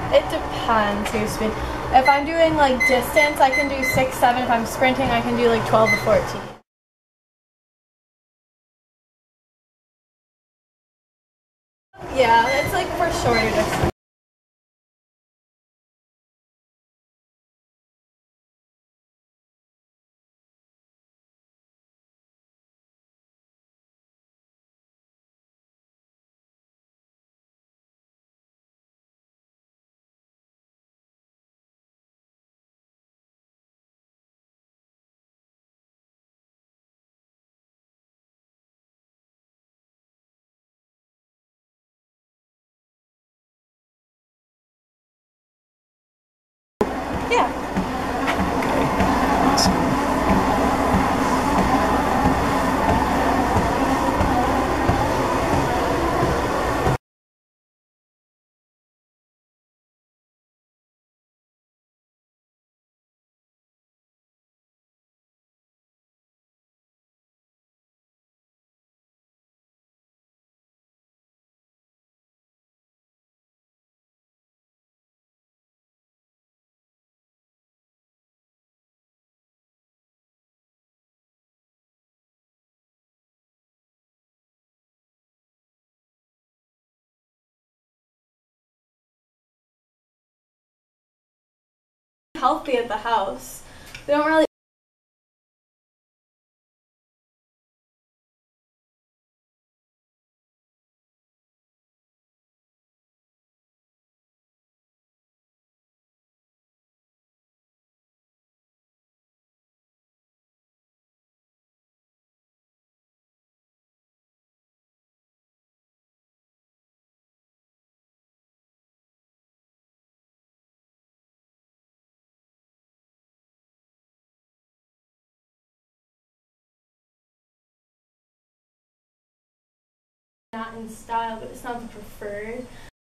It depends who's speed. If I'm doing like distance, I can do 6, 7. If I'm sprinting, I can do like 12 to 14. Yeah, it's like for shorter distance. Yeah. Healthy at the house. We don't really not in style, but it's not the preferred.